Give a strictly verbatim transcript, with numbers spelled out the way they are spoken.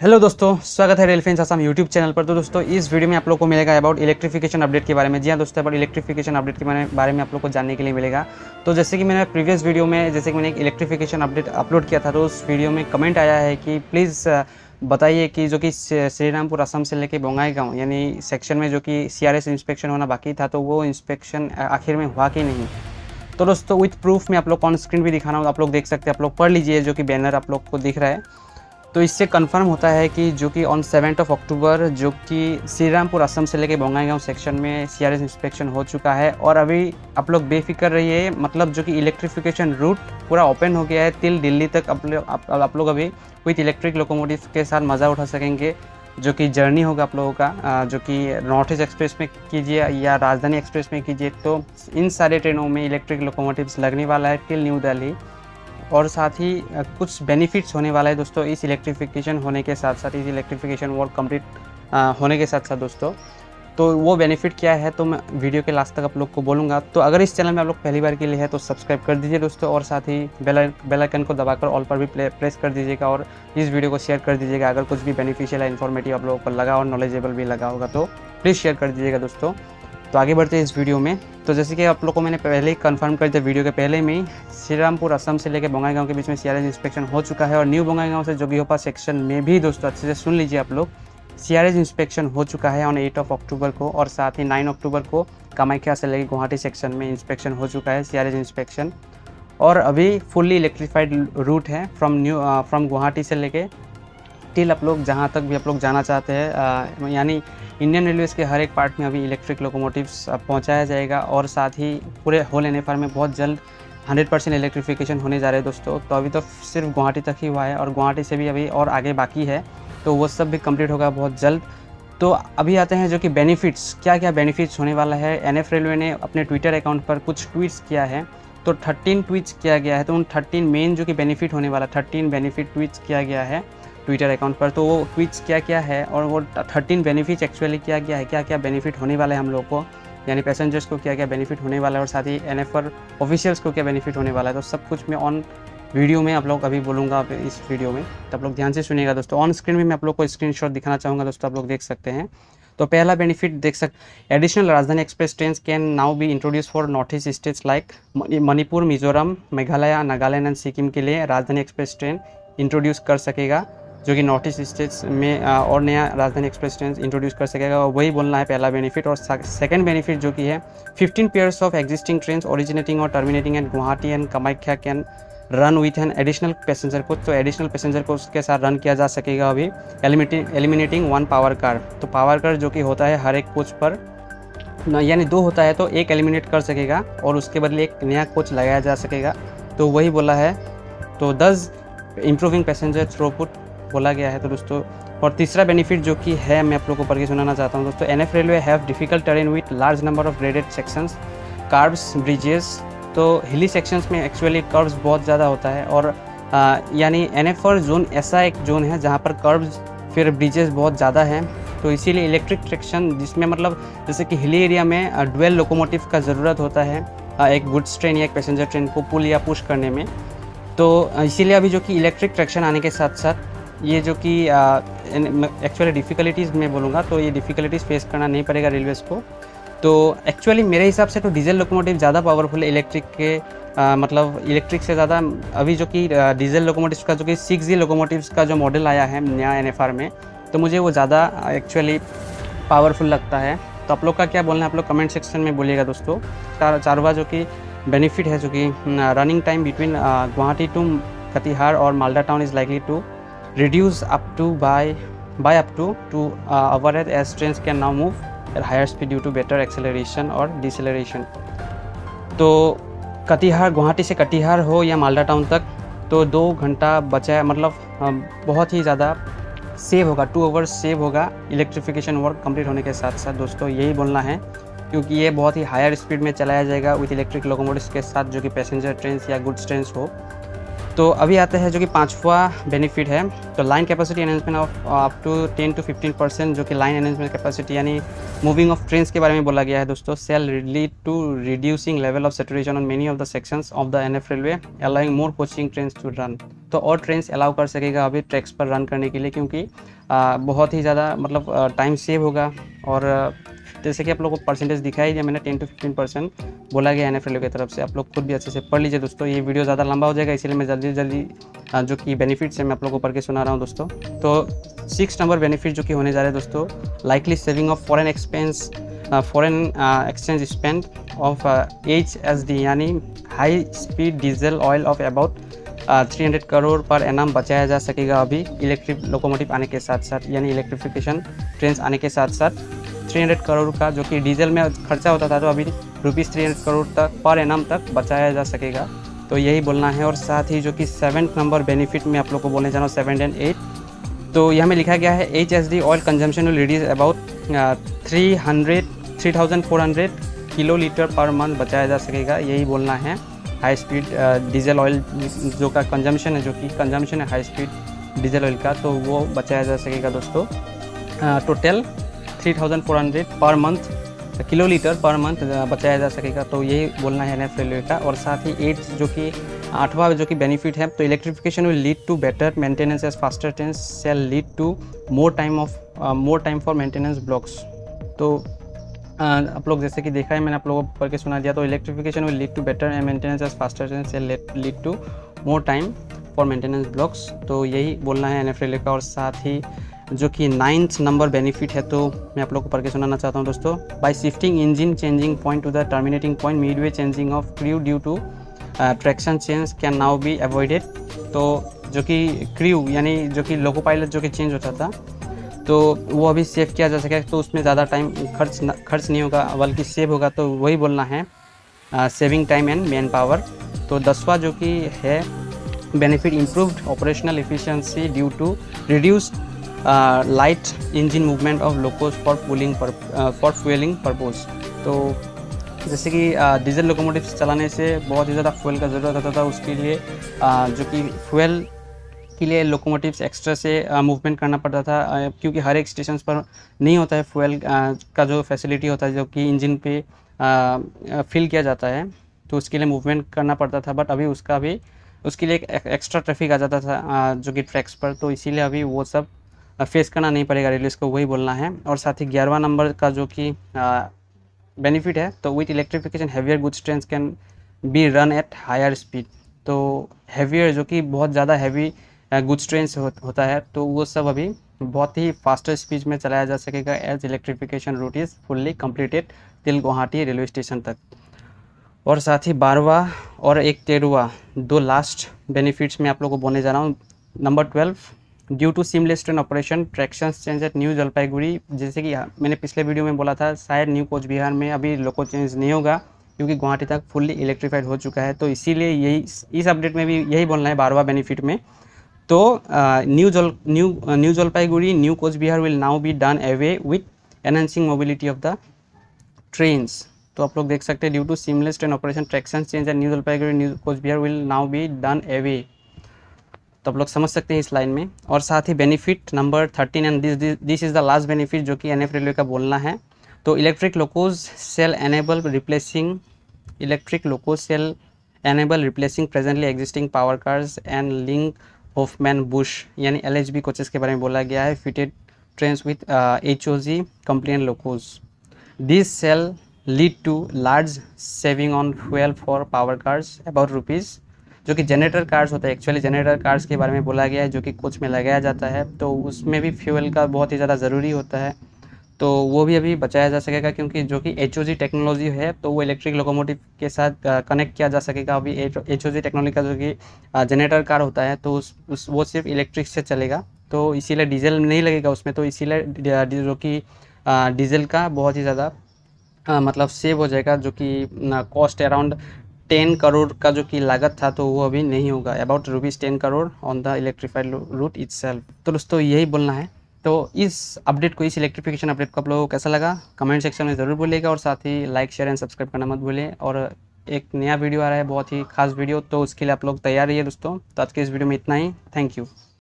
Hello दोस्तों, स्वागत है rail fans Assam YouTube channel पर। तो दोस्तों इस वीडियो में आप लोग को मिलेगा अबाउट इलेक्ट्रिफिकेशन अपडेट के बारे में। जी हाँ दोस्तों, अबाउट इलेक्ट्रिफिकेशन अपडेट के बारे में आप लोग को जानने के लिए मिलेगा। तो जैसे कि मैंने प्रीवियस वीडियो में जैसे कि मैंने एक इलेक्ट्रिफिकेशन अपडेट अपलोड किया था, तो उस वीडियो में कमेंट आया है कि प्लीज़ बताइए कि जो कि श्रीरामपुर असम से लेके बोंगाईगांव यानी सेक्शन में जो कि सी आर एस इंस्पेक्शन होना बाकी था, तो वो इंस्पेक्शन आखिर में हुआ कि नहीं। तो दोस्तों विथ प्रूफ में आप लोग ऑन स्क्रीन भी दिखाना हो, आप लोग देख सकते हैं, आप लोग पढ़ लीजिए जो कि बैनर आप लोग को दिख रहा है। तो इससे कंफर्म होता है कि जो कि ऑन सेवेंथ ऑफ अक्टूबर जो कि श्रीरामपुर असम से लेके बोंगाईगांव सेक्शन में सी आर एस इंस्पेक्शन हो चुका है। और अभी आप लोग बेफिक्र रहिए, मतलब जो कि इलेक्ट्रिफिकेशन रूट पूरा ओपन हो गया है तिल दिल्ली तक। आप लोग आप, आप लोग अभी विथ इलेक्ट्रिक लोकोमोटिव के साथ मज़ा उठा सकेंगे। जो कि जर्नी होगा आप लोगों का, जो कि नॉर्थ ईस्ट एक्सप्रेस में कीजिए या राजधानी एक्सप्रेस में कीजिए, तो इन सारे ट्रेनों में इलेक्ट्रिक लोकोमोटिव्स लगने वाला है टिल न्यू दिल्ली। और साथ ही कुछ बेनिफिट्स होने वाला है दोस्तों इस इलेक्ट्रिफिकेशन होने के साथ साथ, इस इलेक्ट्रिफिकेशन वर्क कंप्लीट होने के साथ साथ दोस्तों। तो वो बेनिफिट क्या है तो मैं वीडियो के लास्ट तक आप लोग को बोलूँगा। तो अगर इस चैनल में आप लोग पहली बार के लिए है तो सब्सक्राइब कर दीजिए दोस्तों, और साथ ही बेल बेल आइकन को दबाकर ऑल पर भी प्रेस कर दीजिएगा, और इस वीडियो को शेयर कर दीजिएगा। अगर कुछ भी बेनिफिशियल या इन्फॉर्मेटिव आप लोगों को लगा और नॉलेजेबल भी लगा होगा तो प्लीज़ शेयर कर दीजिएगा दोस्तों। तो आगे बढ़ते हैं इस वीडियो में। तो जैसे कि आप लोग को मैंने पहले ही कंफर्म कर दिया वीडियो के पहले में ही, श्रीरामपुर असम से लेकर बोंगाईगांव के बीच में सी आर एस इंस्पेक्शन हो चुका है। और न्यू बोंगाईगांव से जोगीघोपा सेक्शन में भी दोस्तों अच्छे से सुन लीजिए आप लोग, सी आर एस इंस्पेक्शन हो चुका है ऑन एट ऑफ अक्टूबर को। और साथ ही नाइन अक्टूबर को कामाख्या से लेकर गुवाहाटी सेक्शन में इंस्पेक्शन हो चुका है सी आर एस इंस्पेक्शन। और अभी फुल्ली इलेक्ट्रीफाइड रूट है फ्रॉम न्यू फ्रॉम गुवाहाटी से लेके टिल आप लोग जहाँ तक भी आप लोग जाना चाहते हैं, यानी इंडियन रेलवेज के हर एक पार्ट में अभी इलेक्ट्रिक लोकोमोटिव्स पहुँचाया जाएगा। और साथ ही पूरे होल एन एफ आर में बहुत जल्द हंड्रेड परसेंट इलेक्ट्रिफिकेशन होने जा रहे हैं दोस्तों। तो अभी तो सिर्फ गुवाहाटी तक ही हुआ है और गुवाहाटी से भी अभी और आगे बाकी है, तो वो सब भी कंप्लीट होगा बहुत जल्द। तो अभी आते हैं जो कि बेनिफिट्स, क्या क्या बेनिफिट्स होने वाला है। एन एफ रेलवे ने अपने ट्विटर अकाउंट पर कुछ ट्वीट्स किया है, तो थर्टीन ट्वीट्स किया गया है। तो उन थर्टीन मेन जो कि बेनिफिट होने वाला थर्टीन बेनिफिट ट्वीट्स किया गया है ट्विटर अकाउंट पर। तो वो ट्वीट्स क्या क्या है और वो थर्टीन बेनिफिट्स एक्चुअली क्या क्या है, क्या क्या बेनिफिट होने वाला है हम लोग को, यानी पैसेंजर्स को क्या क्या बेनिफिट होने वाला है, और साथ ही एन एफ आर ऑफिशियल्स को क्या बेनिफिट होने वाला है। तो सब कुछ मैं ऑन वीडियो में आप लोग अभी बोलूँगा इस वीडियो में, तो आप लोग ध्यान से सुनिएगा दोस्तों। ऑन स्क्रीन में मैं आप लोग को स्क्रीनशॉट दिखाना चाहूँगा दोस्तों, आप लोग देख सकते हैं। तो पहला बेनिफिट देख सकते, additional Rajdhani express train can now be introduce for north east states like Manipur, Mizoram, Meghalaya, Nagaland and Sikkim के लिए राजधानी एक्सप्रेस ट्रेन इंट्रोड्यूस कर सकेगा, जो कि नॉर्थ ईस्ट स्टेट्स में और नया राजधानी एक्सप्रेस ट्रेन इंट्रोड्यूस कर सकेगा। और वही बोलना है पहला बेनिफिट। और सेकंड बेनिफिट जो कि है fifteen pairs of existing train originating और terminating at Guwahati and Kamakhya can run with an additional passenger coach. तो एडिशनल पैसेंजर को उसके साथ रन किया जा सकेगा अभी, एलिमिनेटिंग वन पावर कार। तो पावर कार जो कि होता है हर एक कोच पर, यानी दो होता है तो एक एलिमिनेट कर सकेगा और उसके बदले एक नया कोच लगाया जा सकेगा, तो वही बोला है। तो दस इम्प्रूविंग पैसेंजर थ्रूपुट बोला गया है तो दोस्तों। और तीसरा बेनिफिट जो कि है मैं आप लोगों को पढ़ के सुनाना चाहता हूँ दोस्तों, N F railway have difficult terrain with large number of graded sections, curves, bridges. तो हिली सेक्शंस में एक्चुअली कर्व्स बहुत ज़्यादा होता है, और आ, यानी एन एफ आर जोन ऐसा एक जोन है जहाँ पर कर्व्स फिर ब्रिजेस बहुत ज़्यादा हैं। तो इसीलिए इलेक्ट्रिक ट्रैक्शन जिसमें मतलब जैसे कि हिली एरिया में डुअल लोकोमोटिव का ज़रूरत होता है, एक गुड्स ट्रेन या एक पैसेंजर ट्रेन को पुल या पुश करने में। तो इसीलिए अभी जो कि इलेक्ट्रिक ट्रैक्शन आने के साथ साथ ये जो कि एक्चुअली डिफ़िकल्टीज़ मैं बोलूँगा, तो ये डिफ़िकल्टीज़ फेस करना नहीं पड़ेगा रेलवेज़ को। तो एक्चुअली मेरे हिसाब से तो डीजल लोकोमोटिव ज़्यादा पावरफुल है इलेक्ट्रिक के, आ, मतलब इलेक्ट्रिक से ज़्यादा। अभी जो कि डीजल लोकोमोटिव का जो कि सिक्स जी लोकोमोटिव्स का जो मॉडल आया है नया एन एफ आर में, तो मुझे वो ज़्यादा एक्चुअली पावरफुल लगता है। तो आप लोग का क्या बोलना है आप लोग कमेंट सेक्शन में बोलिएगा दोस्तों। चार चारवा जो कि बेनिफिट है जो कि running time between Guwahati to Katihar और Malda town is likely to reduce up to by by up to two uh, hour as trains can now move at higher speed due to better acceleration और deceleration। तो कटिहार गुवाहाटी से कटिहार हो या Malda town तक, तो दो घंटा बचा, मतलब बहुत ही ज़्यादा सेव होगा, टू आवर्स सेव होगा इलेक्ट्रिफिकेशन वर्क कंप्लीट होने के साथ साथ दोस्तों, यही बोलना है। क्योंकि ये बहुत ही हायर स्पीड में चलाया जाएगा विथ इलेक्ट्रिक लोकोमोटिव्स के साथ, जो कि पैसेंजर ट्रेन या गुड्स ट्रेन हो। तो अभी आता है जो कि पांचवा बेनिफिट है, तो line capacity enhancement of up to ten to fifteen percent, जो कि लाइन एनहेंसमेंट कैपेसिटी यानी मूविंग ऑफ ट्रेन्स के बारे में बोला गया है दोस्तों। Shall lead to reducing level of saturation on many of the sections of the NF railway, allowing more coaching trains to run. तो और ट्रेन्स अलाउ कर सकेगा अभी ट्रैक्स पर रन करने के लिए, क्योंकि आ, बहुत ही ज़्यादा मतलब टाइम सेव होगा। और जैसे कि आप लोगों को परसेंटेज दिखाई दिया मैंने, टेन टू फिफ्टीन परसेंट बोला गया एन एफ रेलवे की तरफ से। आप लोग खुद भी अच्छे से पढ़ लीजिए दोस्तों, ये वीडियो ज़्यादा लंबा हो जाएगा, इसीलिए मैं जल्दी जल्दी जो कि बेनिफिट्स है मैं आप लोगों को पढ़ के सुना रहा हूँ दोस्तों। तो सिक्स नंबर बेनिफिट जो कि होने जा रहे हैं दोस्तों, likely saving of foreign expense foreign exchange spend of H S D यानी high speed diesel oil of about three hundred crore per annum बचाया जा सकेगा अभी इलेक्ट्रिक लोकोमोटिव आने के साथ साथ, यानी इलेक्ट्रिफिकेशन ट्रेन आने के साथ साथ थ्री हंड्रेड करोड़ का जो कि डीजल में खर्चा होता था, तो अभी रुपीज़ थ्री हंड्रेड करोड़ तक पर एनम तक बचाया जा सकेगा। तो यही बोलना है। और साथ ही जो कि सेवन्थ नंबर बेनिफिट में आप लोग को बोलने जा रहा हूँ, सेवन एंड एट, तो यहाँ में लिखा गया है H S D oil consumption will reduce about three hundred three thousand four hundred kilo litre per month बचाया जा सकेगा, यही बोलना है। हाई स्पीड डीजल ऑयल जो का कंजम्पशन है, जो कि कंजम्पशन है हाई स्पीड डीजल ऑयल का, तो वो बचाया जा सकेगा दोस्तों। Total three thousand four hundred per month kilo litre per month बचाया जा सकेगा, तो यही बोलना है एनएफ रेलवे का। और साथ ही एट जो कि आठवां जो कि बेनिफिट है, तो electrification will lead to better maintenance as faster trains shall lead to more time of more time for maintenance blocks. तो Uh, आप लोग जैसे कि देखा है मैंने आप लोगों को पढ़ के सुना दिया, तो electrification will lead to better maintenance as faster trains shall lead to more time for maintenance blocks, तो यही बोलना है एनएफ रेलवे का। और साथ ही जो कि नाइन्थ नंबर बेनिफिट है, तो मैं आप लोग को पढ़ के सुनाना चाहता हूँ दोस्तों। By shifting engine changing point to the terminating point, midway changing of crew due to traction change can now be avoided. तो जो कि क्रू यानी जो कि लोको पायलट जो कि चेंज होता था, तो वो अभी सेव किया जा सके, तो उसमें ज़्यादा टाइम खर्च न, खर्च नहीं होगा बल्कि सेव होगा, तो वही बोलना है saving time and man power. तो दसवां जो कि है benefit, improved operational efficiency due to reduce light engine movement of locos for cooling for fuelling purpose. तो जैसे कि डीजल लोकोमोटिव चलाने से बहुत ही ज़्यादा फ्यूल का ज़रूरत होता था, उसके लिए uh, जो कि फ्यूल के लिए लोकोमोटिव्स एक्स्ट्रा से मूवमेंट करना पड़ता था, क्योंकि हर एक स्टेशन पर नहीं होता है फ्यूल का जो फैसिलिटी होता है जो कि इंजन पे फिल किया जाता है, तो उसके लिए मूवमेंट करना पड़ता था। बट अभी उसका भी उसके लिए एक एक्स्ट्रा ट्रैफिक आ जाता था जो कि ट्रैक्स पर, तो इसीलिए अभी वो सब फेस करना नहीं पड़ेगा रेलवेज़ को, वही बोलना है। और साथ ही ग्यारहवां नंबर का जो कि बेनिफिट है, तो with electrification heavier goods trains can be run at higher speed. तो हैवियर जो कि बहुत ज़्यादा हैवी गुड्स ट्रेन्स हो, होता है, तो वो सब अभी बहुत ही फास्टर स्पीड में चलाया जा सकेगा as electrification route is fully completed till Guwahati railway station तक। और साथ ही बारहवां और एक तेरहवां दो लास्ट बेनिफिट्स में आप लोगों को बोलने जा रहा हूँ। Number twelve, due to seamless train operation traction change at New Jalpaiguri, जैसे कि मैंने पिछले वीडियो में बोला था, शायद न्यू कोच बिहार में अभी लोको चेंज नहीं होगा, क्योंकि गुवाहाटी तक फुल्ली इलेक्ट्रीफाइड हो चुका है, तो इसीलिए यही इस अपडेट में भी यही बोलना है बारहवां बेनिफिट में। तो New Jal New New Jalpaiguri New Cooch Behar will now be done away with enhancing mobility of the trains. तो आप लोग देख सकते हैं, due to seamless train operation traction change and New Jalpaiguri New Cooch Behar will now be done away, तो आप लोग समझ सकते हैं इस लाइन में। और साथ ही benefit number thirteen and this this is the last benefit जो कि एनएफ रेलवे का बोलना है, तो electric locos shall enable replacing electric locos shall enable replacing presently existing power cars and Linke Hofmann Busch यानी एल एच बी कोचेस के बारे में बोला गया है, fitted trains with H O G compliant locos. This shall lead to large saving on fuel for power cars about rupees, जो कि generator cars होता है, एक्चुअली जनरेटर कार्स के बारे में बोला गया है, जो कि कोच में लगाया जाता है, तो उसमें भी फ्यूल का बहुत ही ज़्यादा ज़रूरी होता है, तो वो भी अभी बचाया जा सकेगा, क्योंकि जो कि एच ओ जी टेक्नोलॉजी है, तो वो इलेक्ट्रिक लोकोमोटिव के साथ कनेक्ट किया जा सकेगा। अभी एच ओ जी टेक्नोलॉजी का जो कि जनरेटर कार होता है, तो उस, उस वो सिर्फ इलेक्ट्रिक से चलेगा, तो इसीलिए डीजल नहीं लगेगा उसमें, तो इसीलिए जो कि डीजल का बहुत ही ज़्यादा मतलब सेव हो जाएगा, जो कि कॉस्ट अराउंड टेन करोड़ का जो कि लागत था, तो वो अभी नहीं होगा, about rupees ten crore on the electrified route itself. तो दोस्तों यही बोलना है। तो इस अपडेट को, इस इलेक्ट्रिफिकेशन अपडेट को आप लोगों को कैसा लगा कमेंट सेक्शन में ज़रूर बोलिएगा, और साथ ही लाइक शेयर एंड सब्सक्राइब करना मत भूलिए। और एक नया वीडियो आ रहा है, बहुत ही खास वीडियो, तो उसके लिए आप लोग तैयार रहिए दोस्तों। तो आज के इस वीडियो में इतना ही, थैंक यू।